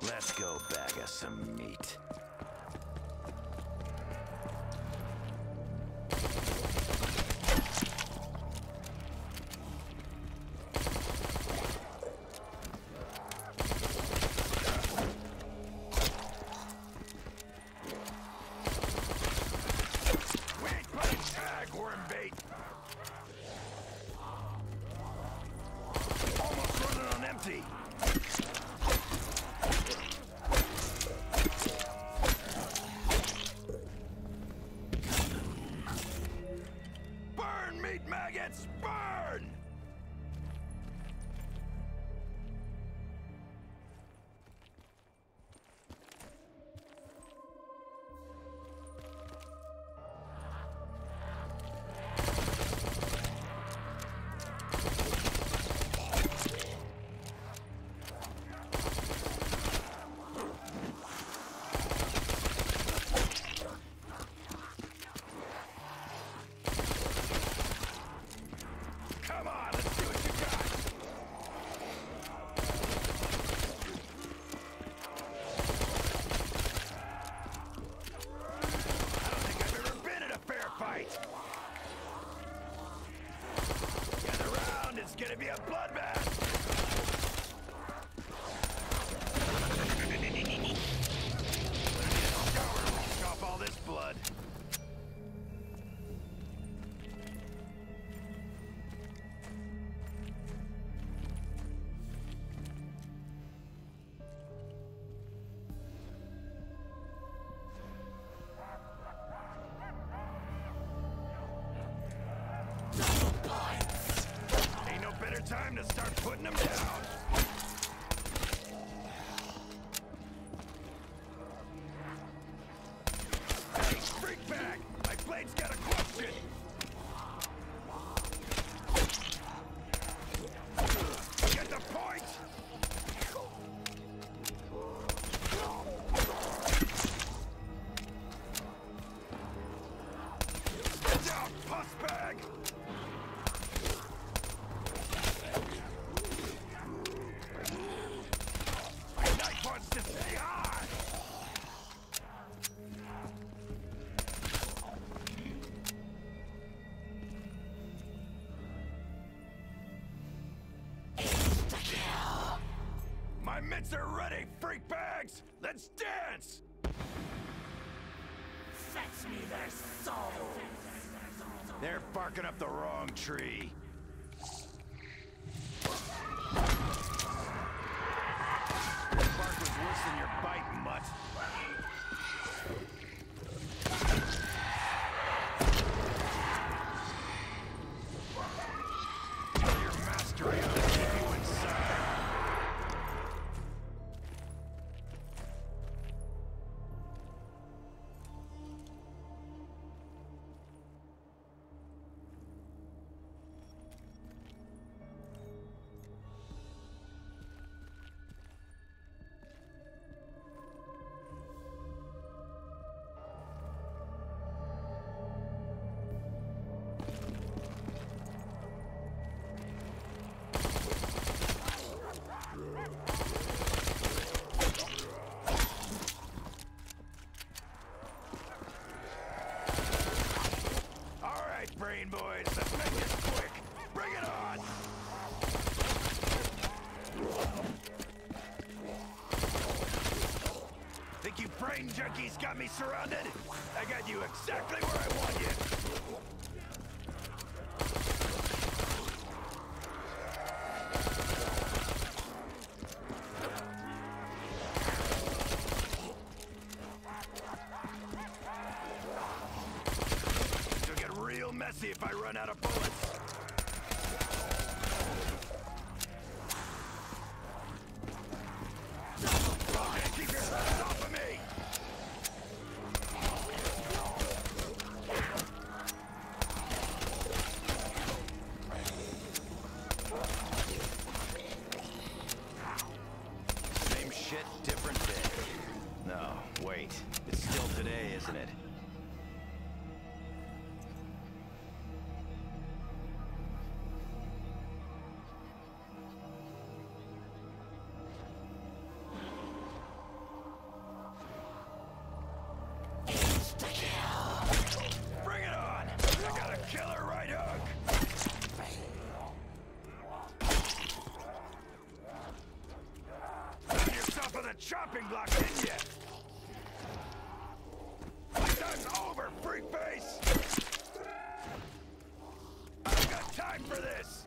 Let's go bag us some meat. Maggots, burn! Gonna be a bloodbath! Wash off all this blood. Time to start putting them down. Hey, freak bag! My blade's got a question! Get the point! Get down, puss bag! Wants to stay high! Insta-kill! My mitts are ready, freak bags! Let's dance! Fetch me their souls! They're barking up the wrong tree. Bark was worse than your bite, mutt. Your mastery ought to keep you inside. Brain boys, let's make this quick! Bring it on! Think you brain junkies got me surrounded? I got you exactly where I want you! Real messy if I run out of bullets. Okay, keep your hands off of me! Same shit, different day. No, wait. It's still today, isn't it? locked in yet. My time's over, freak face! I don't got time for this!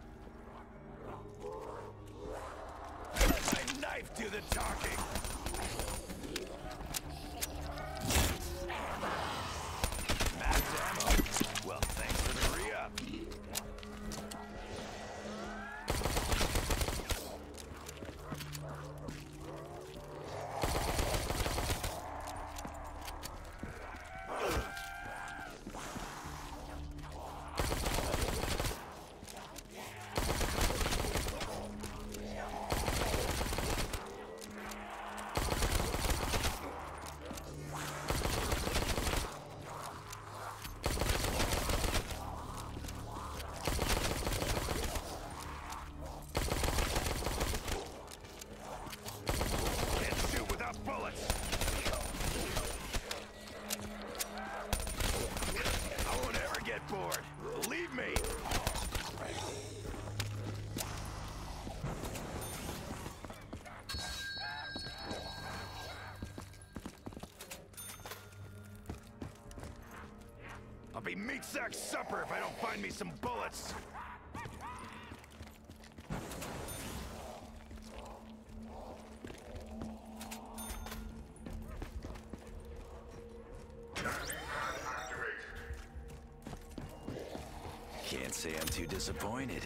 Let my knife do the talking! Max ammo? Well, thanks for the re-up. Bored. Believe me. I'll be meat sack supper if I don't find me some bullets. Can't say I'm too disappointed.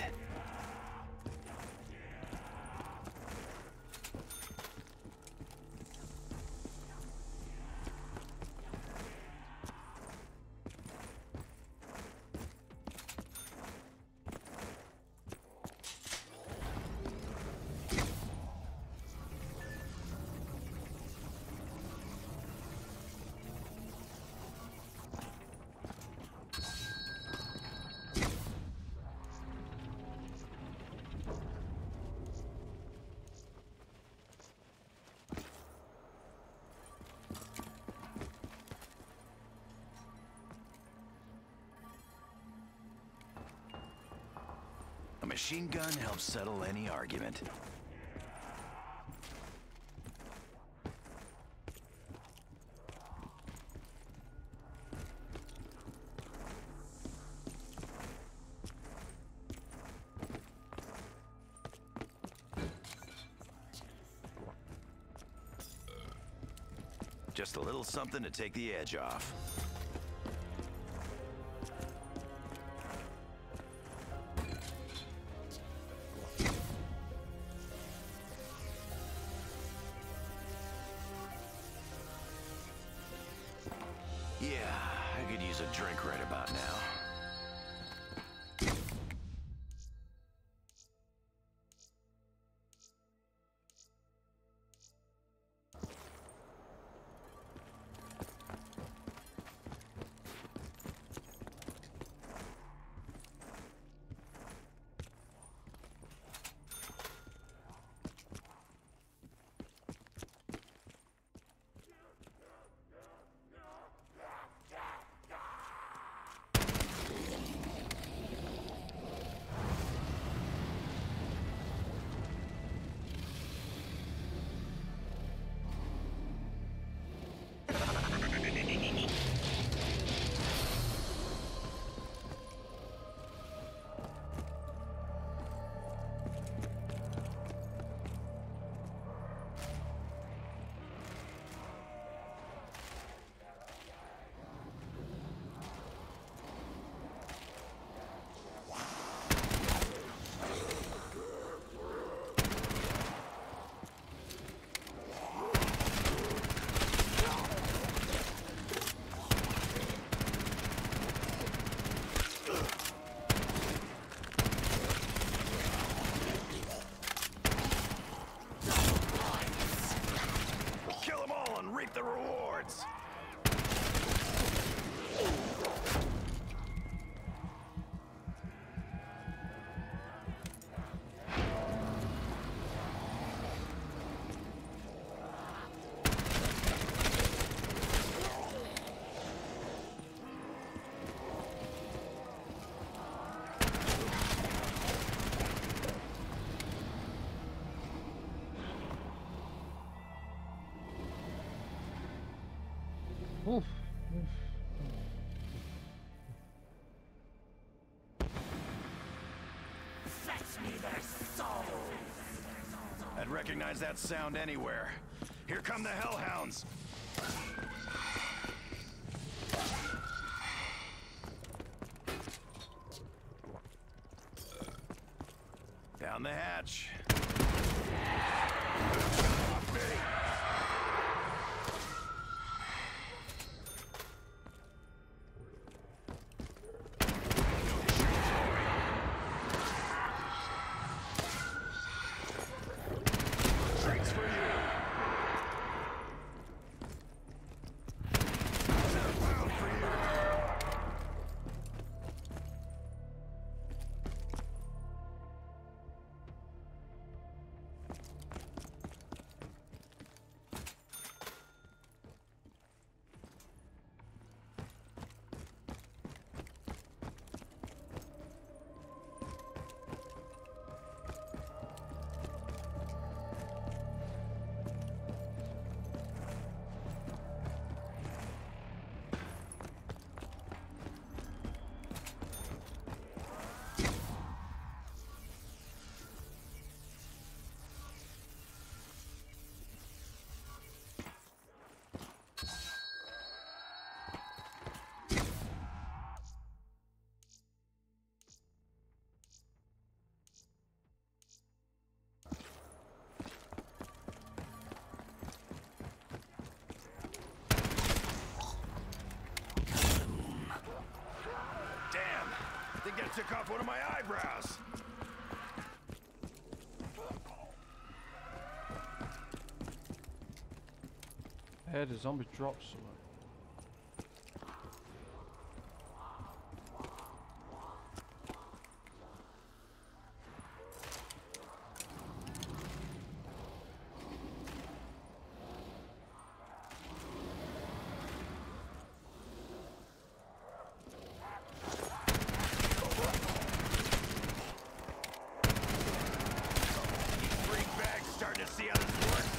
A machine gun helps settle any argument. Just a little something to take the edge off. Yeah, I could use a drink right about now. Oof. Fetch me their souls! I'd recognize that sound anywhere. Here come the Hellhounds! Down the hatch. Drinks for you. Pound for you. I think I took off one of my eyebrows. I heard a zombie drop somewhere. Freak bags starting to see how this works.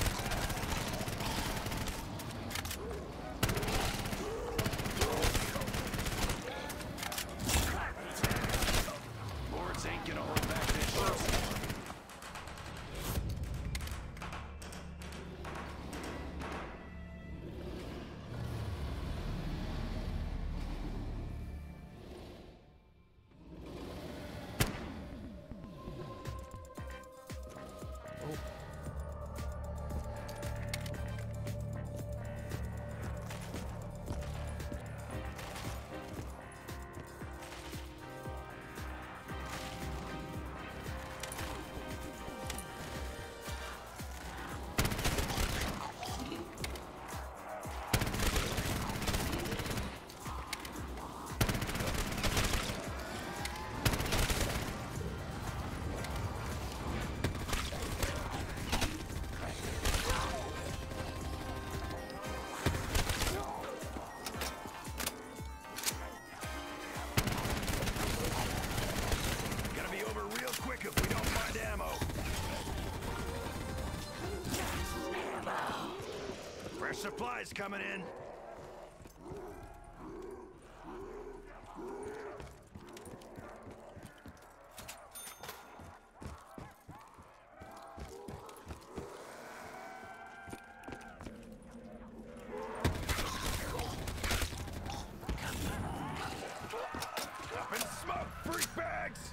Lords ain't gonna hold back this show. Gonna be over real quick if we don't find ammo. Fresh supplies coming in. Up in smoke, freak bags!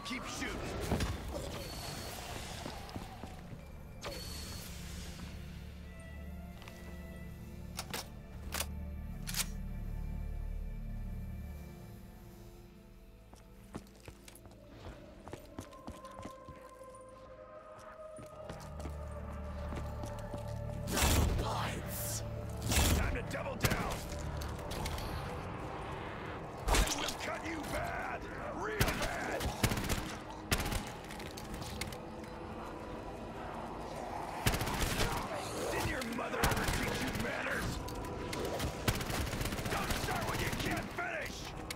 keep shooting. Time to double down. I will cut you bad, real bad. Did your mother ever teach you manners? Don't start when you can't finish.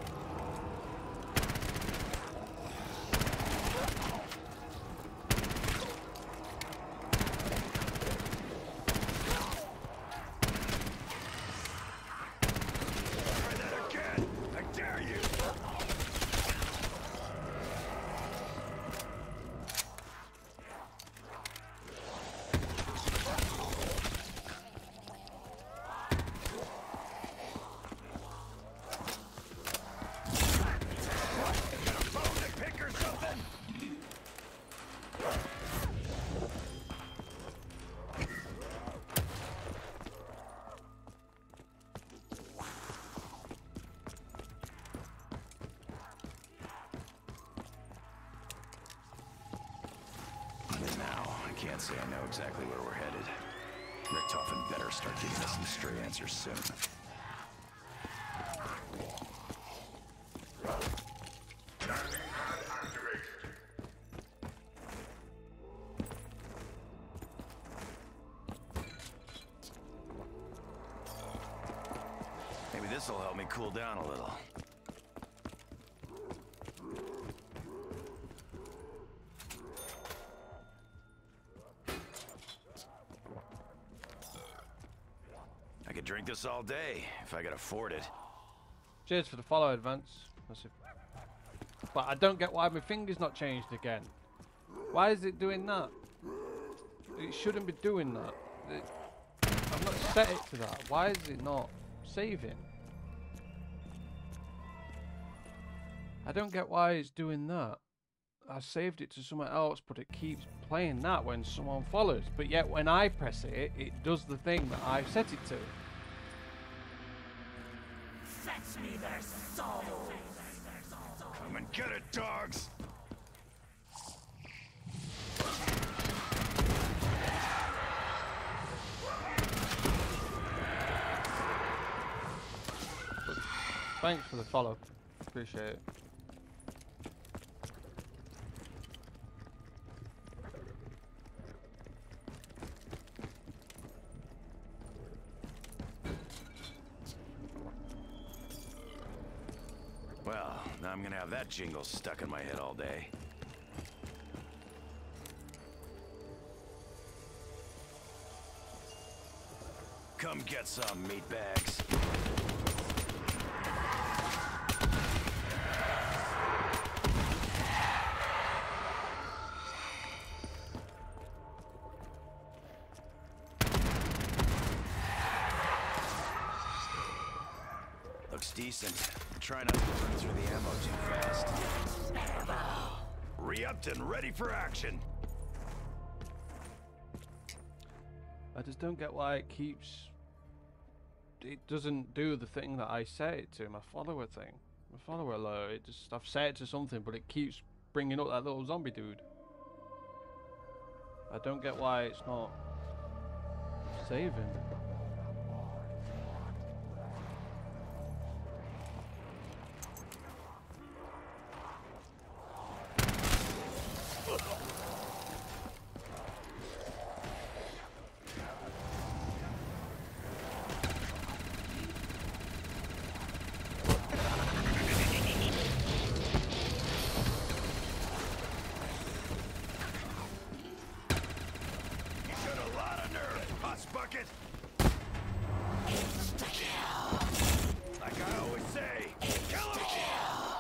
Try that again. I dare you. Got a bone to pick or something? Even now, I can't say I know exactly where we're headed. Richtofen better start giving us some straight answers soon. Maybe this'll help me cool down a little. I could drink this all day if I could afford it. Cheers for the follow, Advance. But I don't get why my finger's not changed again. Why is it doing that? It shouldn't be doing that. I've not set it to that. Why is it not saving? I don't get why it's doing that. I saved it to somewhere else, but it keeps playing that when someone follows. But yet when I press it, it does the thing that I've set it to. Fetch me their souls. Come and get it, dogs! Thanks for the follow. Appreciate it. Well, now I'm gonna have that jingle stuck in my head all day. Come get some, meatbags. Looks decent. Try not to burn through the ammo too fast. Re-upped and ready for action. I just don't get why it keeps... It doesn't do the thing that I set it to, my follower thing. My follower alert, it just... I've set it to something, but it keeps bringing up that little zombie dude. I don't get why it's not saving. Bucket. Like I always say, kill 'em all.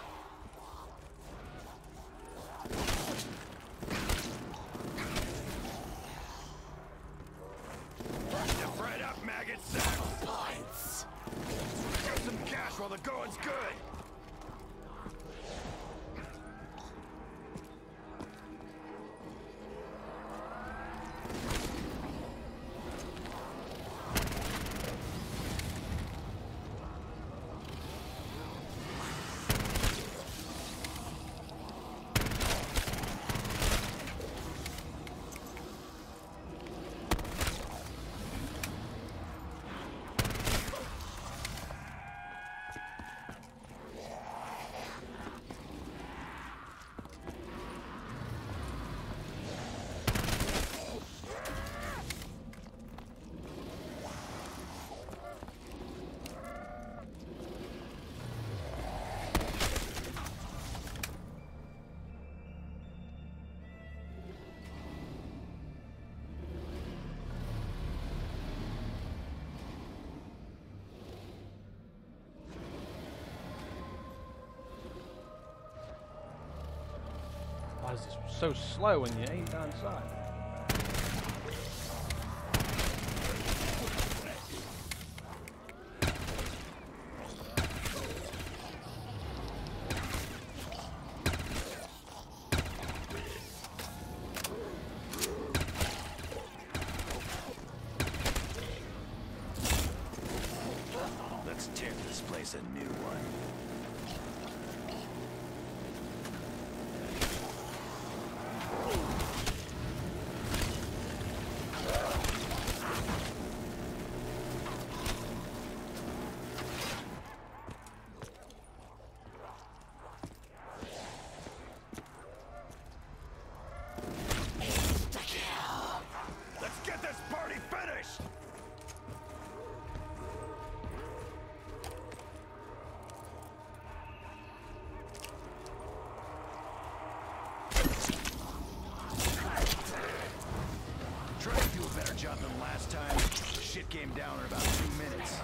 Step right up, maggot sacks. Get some cash while the going's good. because it's so slow when you aim down sight. Let's tear this place a new one. Let's get this party finished! Try to do a better job than last time. Shit came down in about 2 minutes.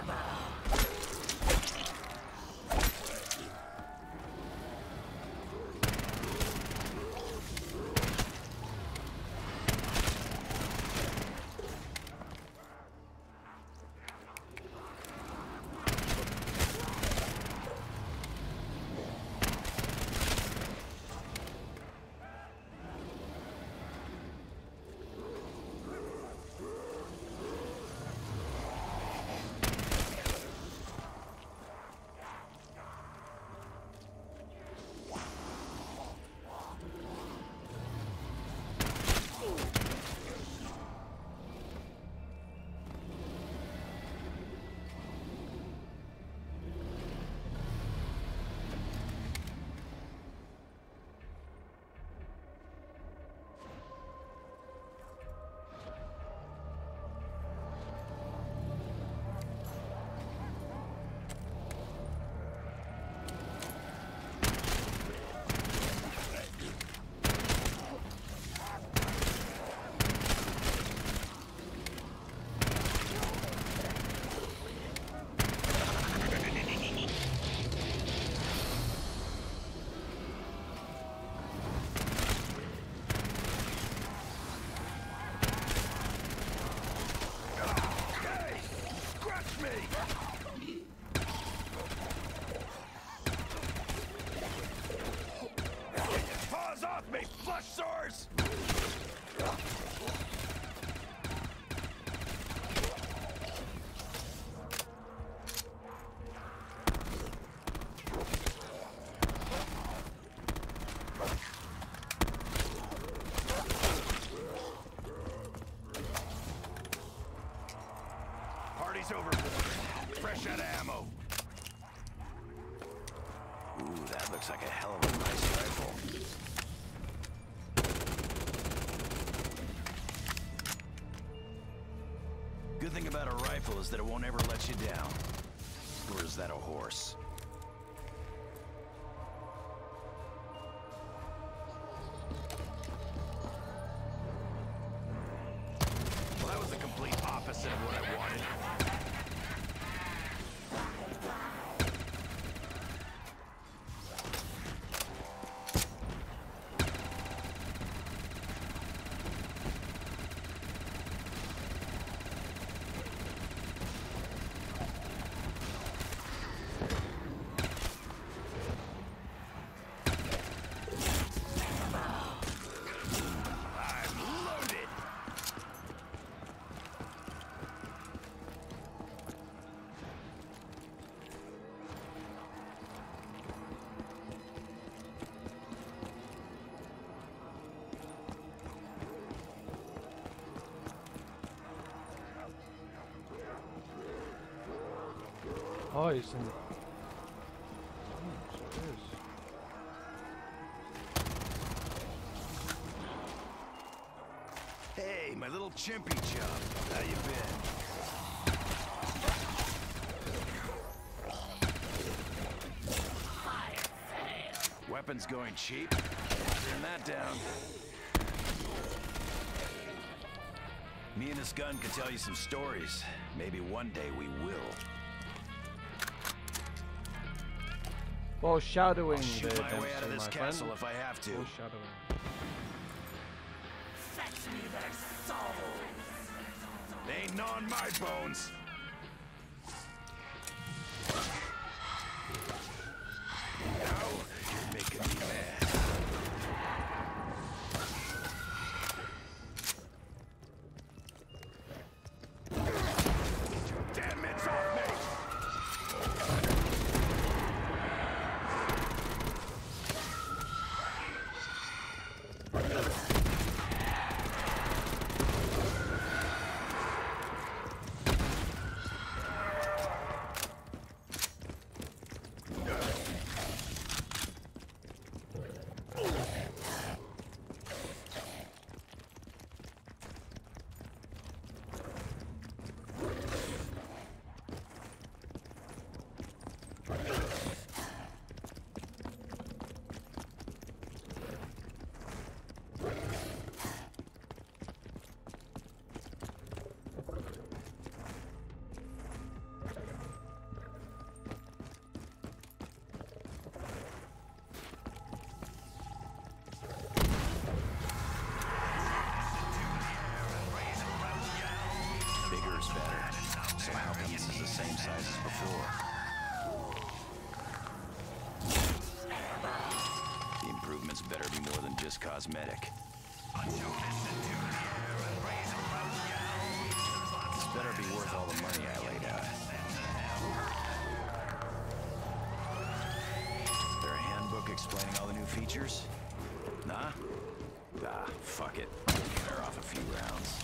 Paws off me, flush sores! Party's overboard. Fresh out of ammo. Ooh, that looks like a hell of a nice rifle. Good thing about a rifle is that it won't ever let you down. Or is that a horse? Well, that was the complete opposite of what I wanted. Oh, it's in the... So it is. Hey, my little chimpy chub. How you been? Weapons going cheap? Turn that down. Me and this gun can tell you some stories. Maybe one day we will. Foreshadowing. I'll shoot my way out of my this friend. castle if I have to. Foreshadowing. their souls. They ain't gnawing my bones. Now you're making me mad. Damn mitts off me! Bigger's better. So how come this is the same size as before? The improvements better be more than just cosmetic. This better be worth all the money I laid out. Is there a handbook explaining all the new features? Nah? Ah, fuck it. Fire off a few rounds.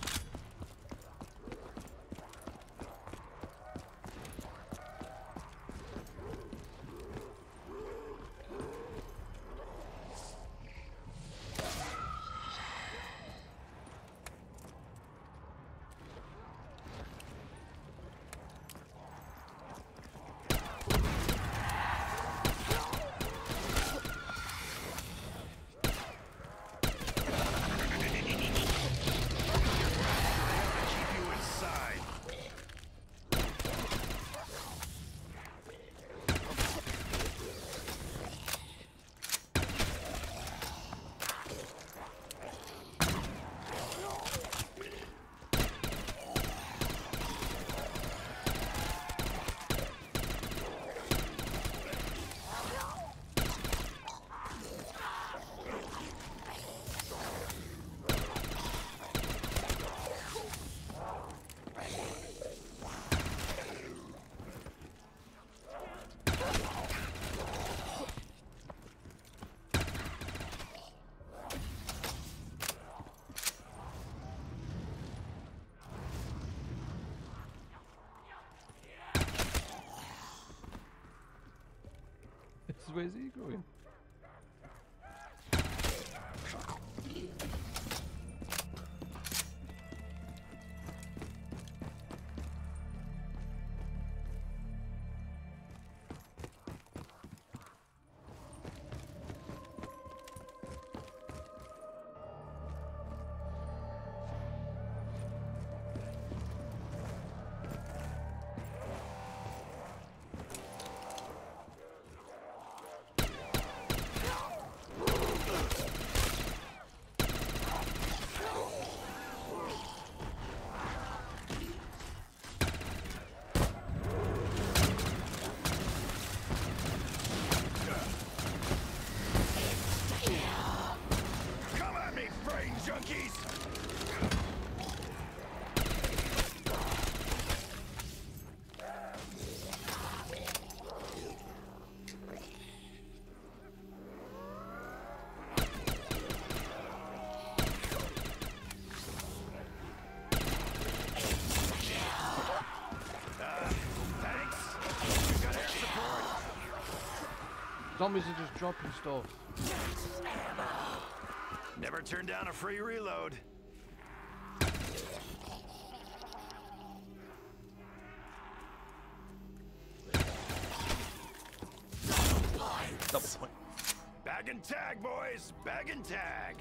Where's he going? Zombies are just dropping stuff. Never turn down a free reload. Double point. Bag and tag, boys! Bag and tag!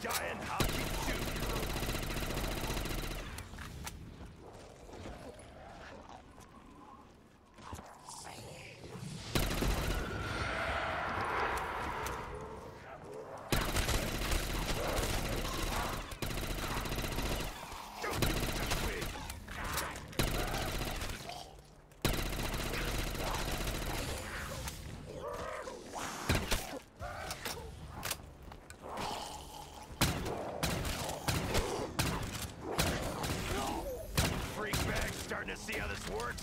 dying, I'll keep shooting. Starting to see how this works.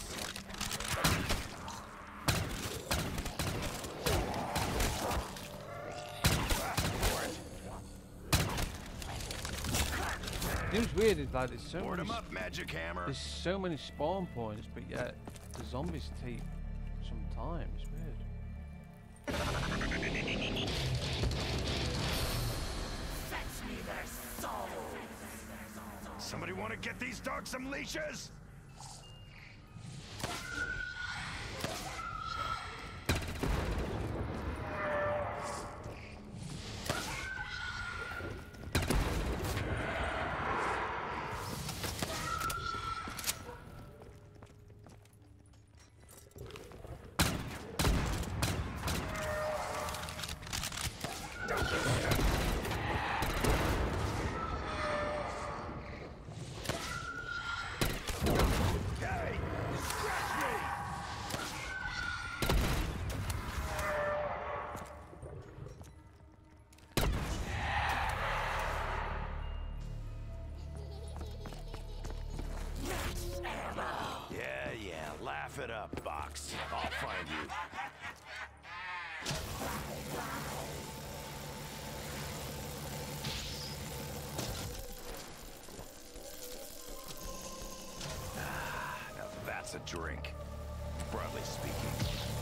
Seems weird. Is like there's Board 'em up, Magic Hammer. There's so many spawn points, but yet the zombies take some time. It's weird. Fetch me their souls. Somebody want to get these dogs some leashes? Laugh it up, Box. I'll find you. Now that's a drink, broadly speaking.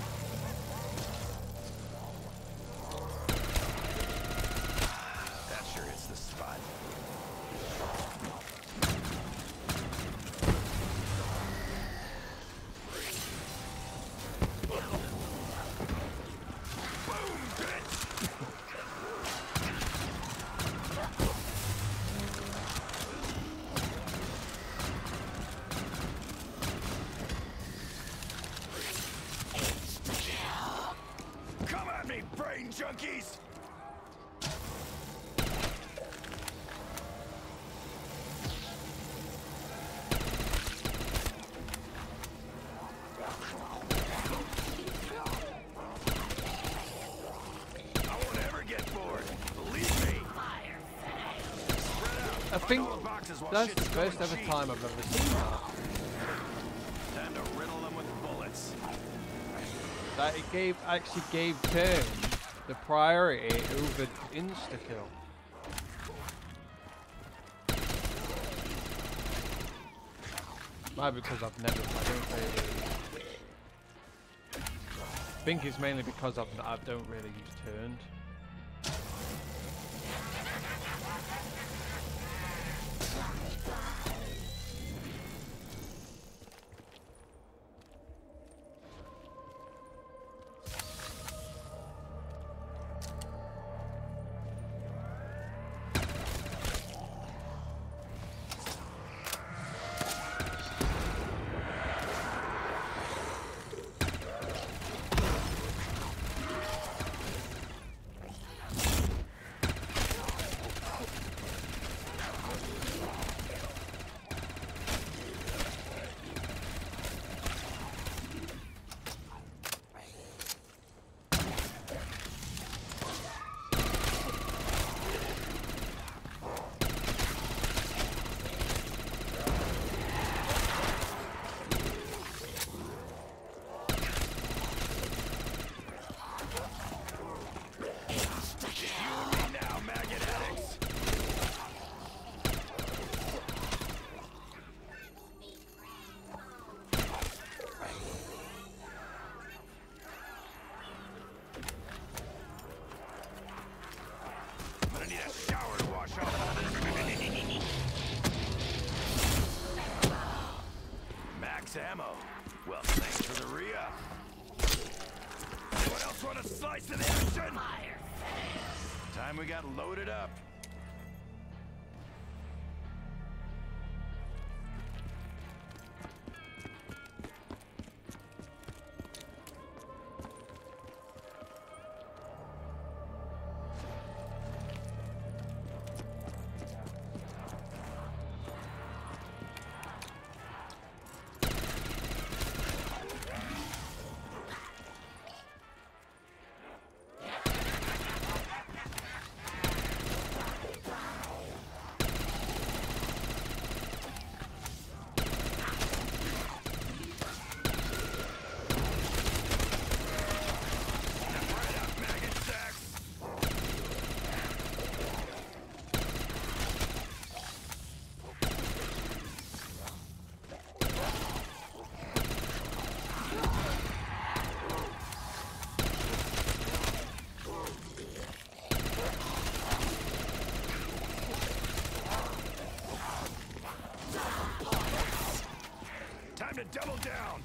That sure hits the spot. Brain junkies! I won't ever get bored. Believe me. I think that's the first ever time I've ever seen that. Time to riddle them with bullets. That it actually gave turn the priority over insta-kill. Might be because I don't really. I think it's mainly because I don't really use turned. Ammo. Well, thanks for the re-up. Anyone else want a slice of the action? Time we got loaded up. Double down!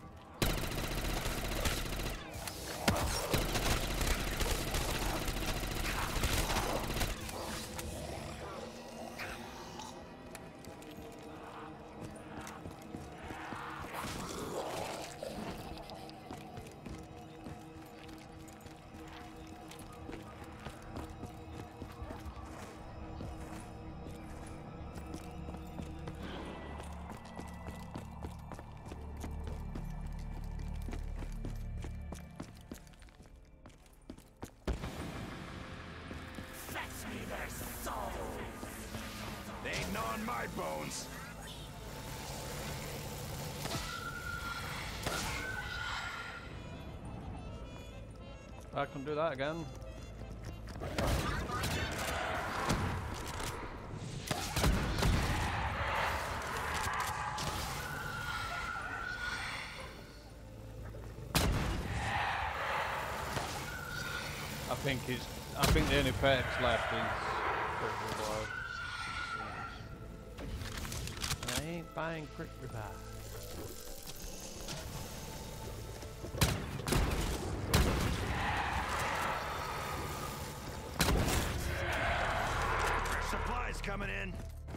Fetch me their souls! They ain't gnawing my bones! I can do that again. I think the only perks left is Quick Revive. I ain't buying Quick Revive. Supplies coming in.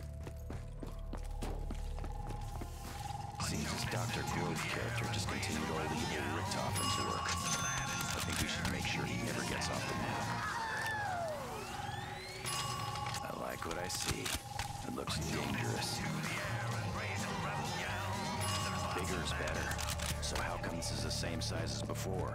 Seems as Dr. Boyd's character just continued all the evil Richtofen's work. I think we should make sure he never gets off the map. I like what I see. It looks dangerous. Bigger is better. So how come this is the same size as before?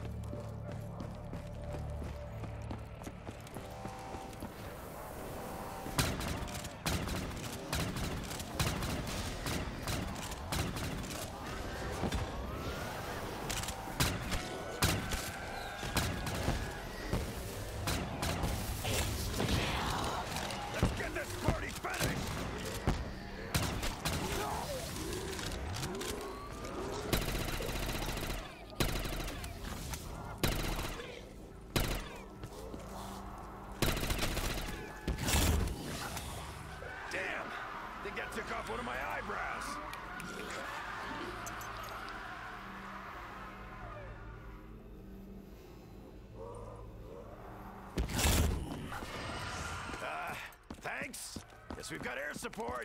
Took off one of my eyebrows. Thanks. Guess we've got air support.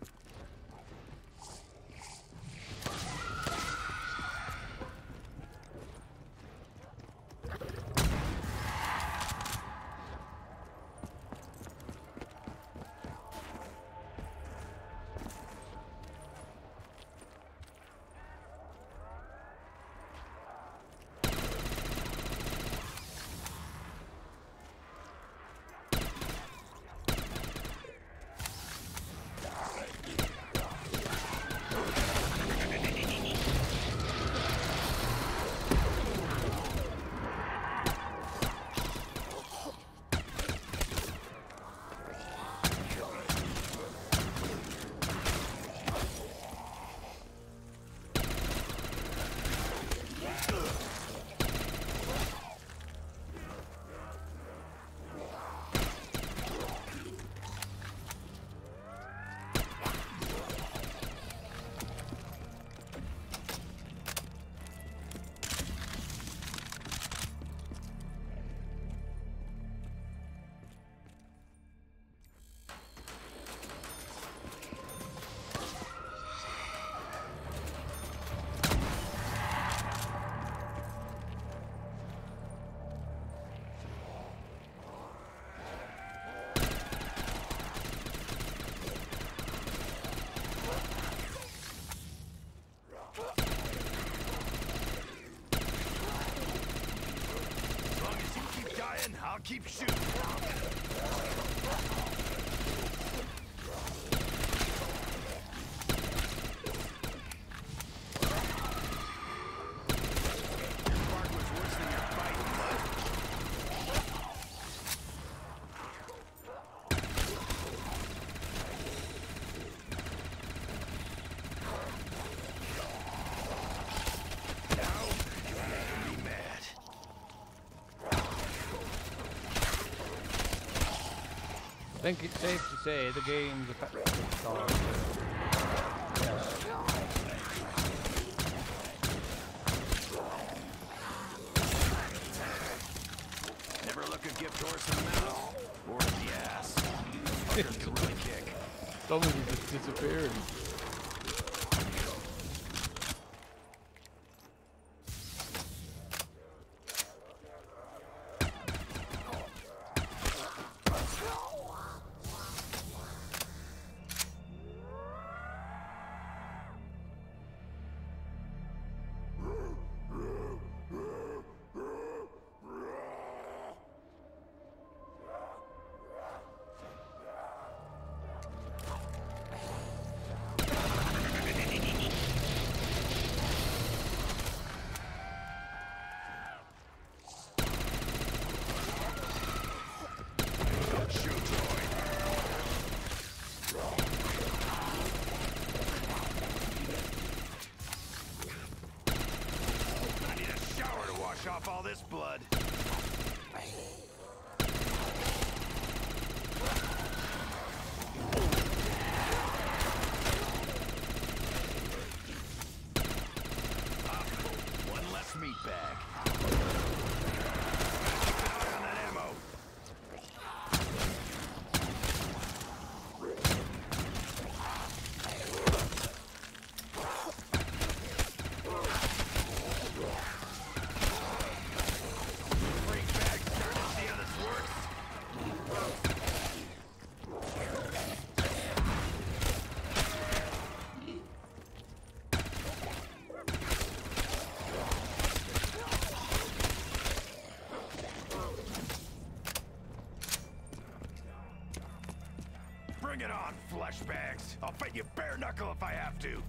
I'll keep shooting. I think it's safe to say the game's effective. Yes. gift horse in the mouth or in the ass. Those fuckers can really kick. Zombies are just disappearing. Off all this blood. One less meat bag. Keep an eye on that ammo. Bring it on, flesh bags. I'll fight you bare knuckle if I have to.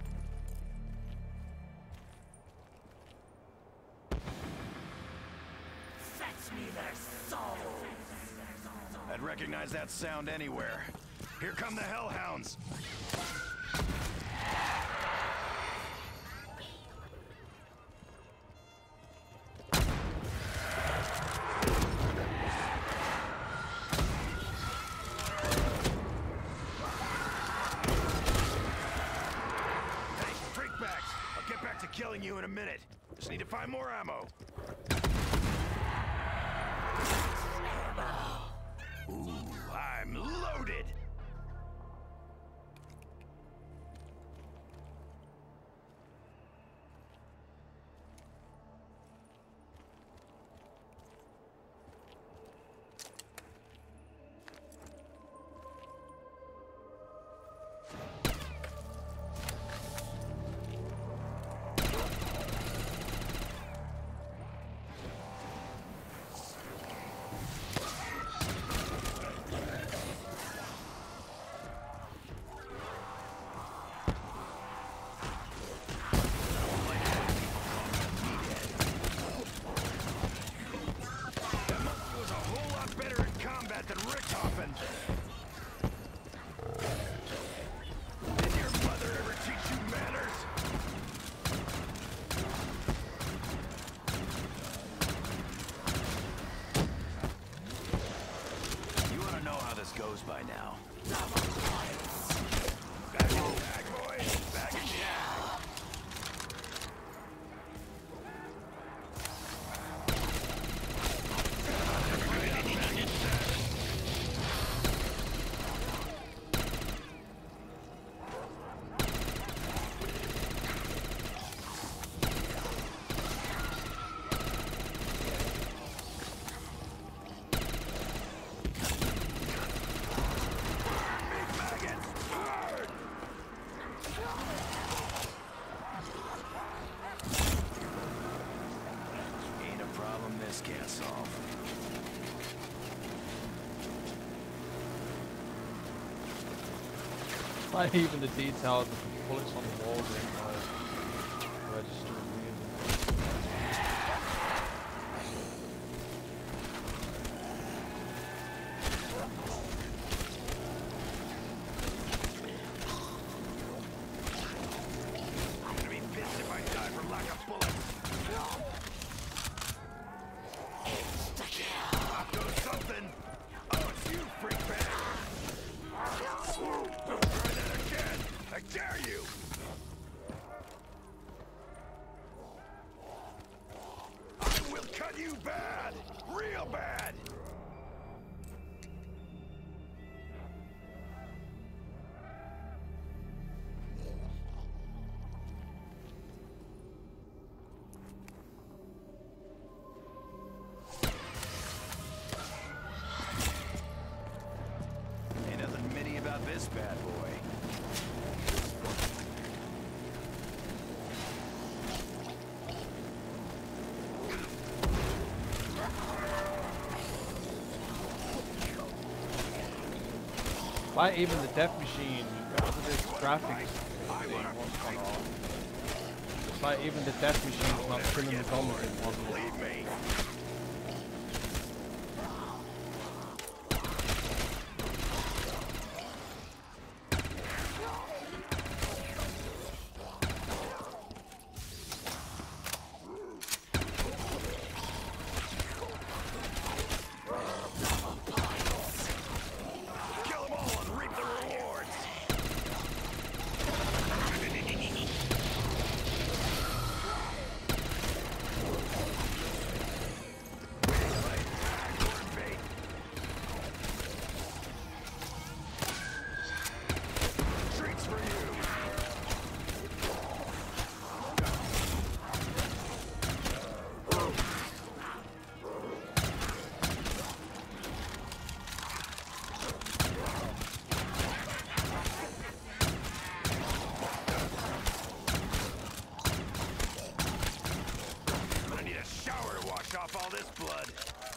Fetch me their souls! I'd recognize that sound anywhere. Here come the hellhounds. Killing you in a minute. Just need to find more ammo. Ooh, I'm loaded. Than Richthofen. Did your mother ever teach you manners? You ought to know how this goes by now. Back in the bag, boy. Back in the bag. Can't solve. Like even the details of the bullets on the walls in register. I'm gonna be pissed if I die from lack of bullets. I'll do something. Oh, it's you, freak bag. Don't try that again. I dare you. I will cut you bad. Real bad. Why even the death machine? Because of this graphics thing, what's going on? It's like even the death machine's not killing the zombies in one hit. Off all this blood.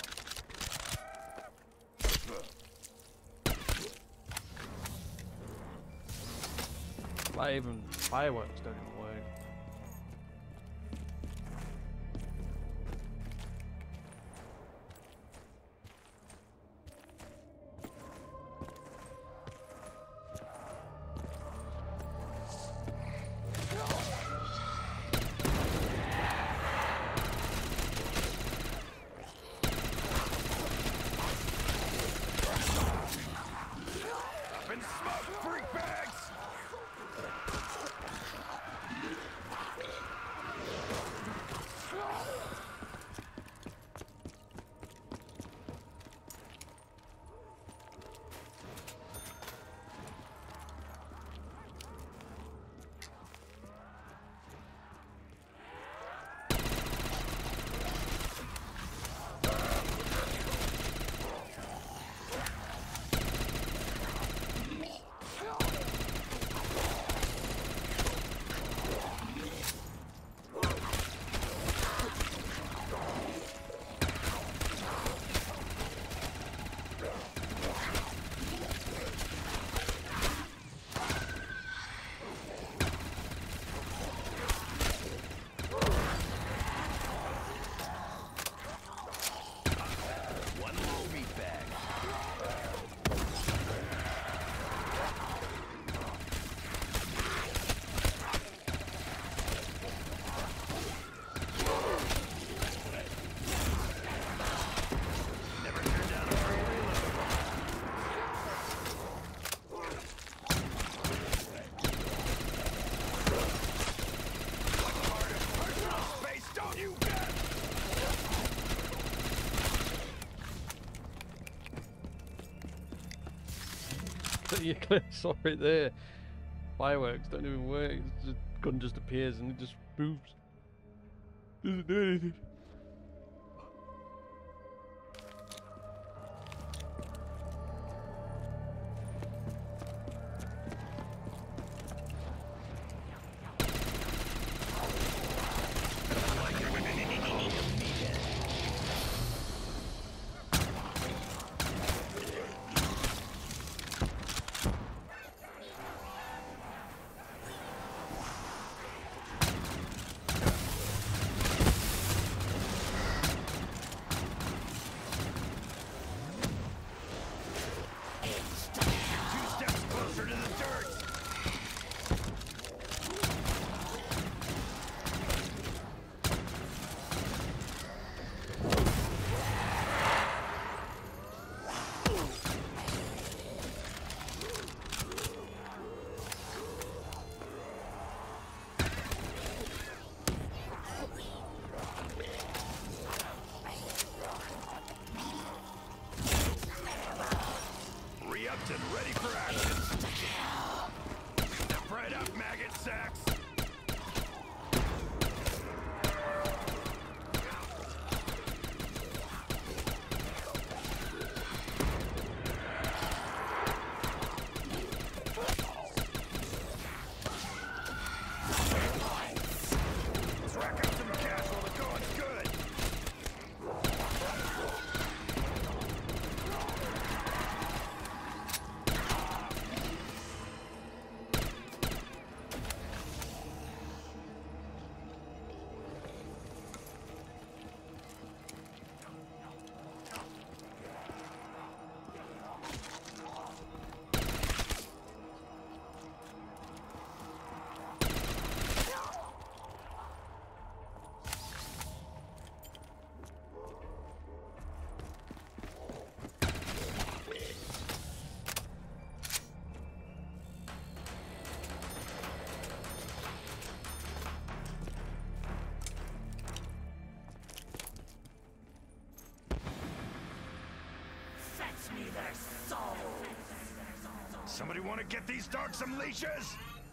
Why even fireworks don't even work? You saw it there. Fireworks don't even work. The gun just appears and it just moves. Doesn't do anything. fetch me their souls. Somebody want to get these dogs some leashes?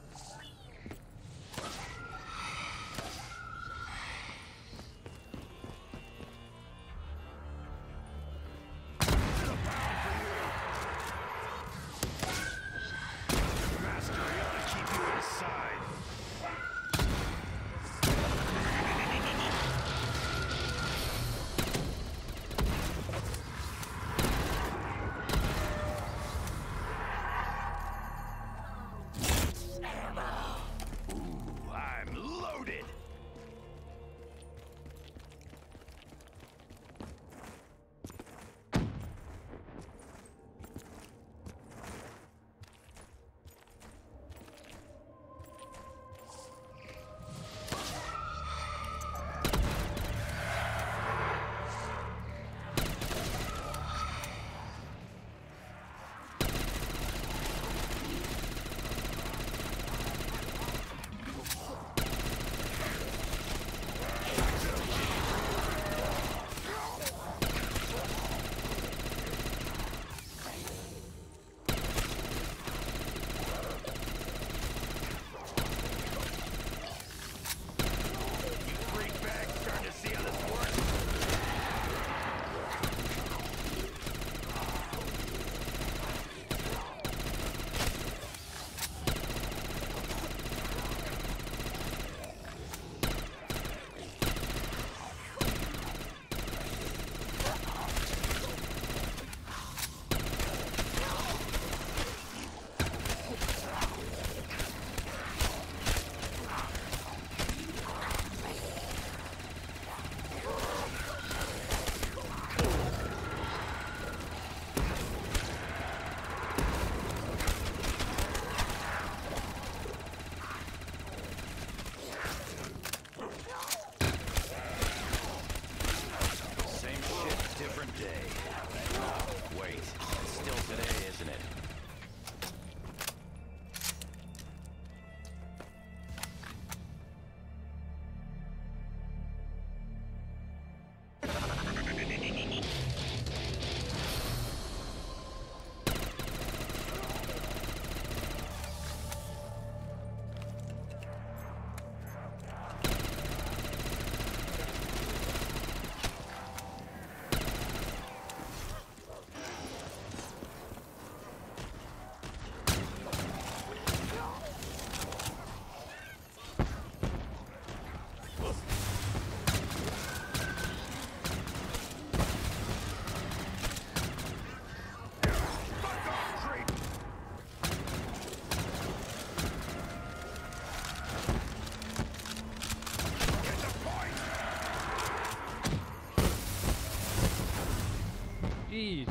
Jeez.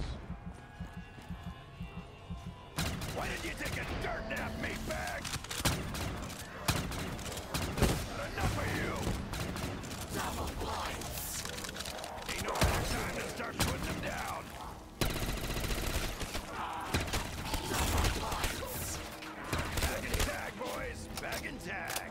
Why did you take a dirt nap, meatbag? Enough of you! Double points. Ain't no better time to start putting them down. Double points. Bag and tag, boys. Bag and tag.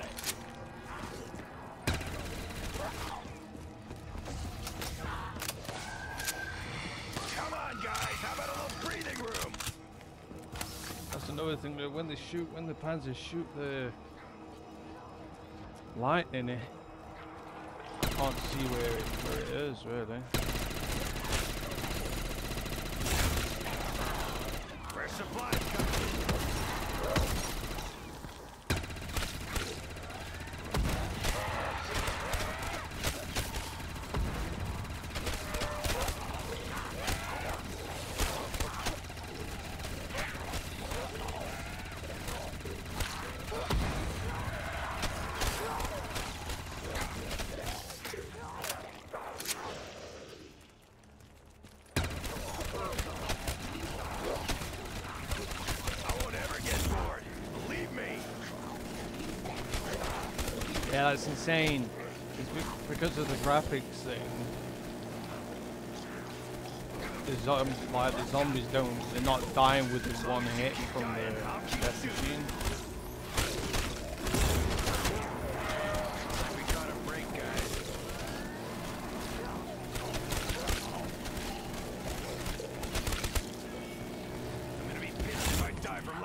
Come on, guys. How about a little breathing room? That's another thing that when the panzers shoot the lightning, I can't see where it is really. Where's supplies coming? Yeah, that's insane. It's because of the graphics thing. The zombies they're not dying with the one hit from the death machine. We got a break, guys.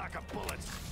stock of bullets.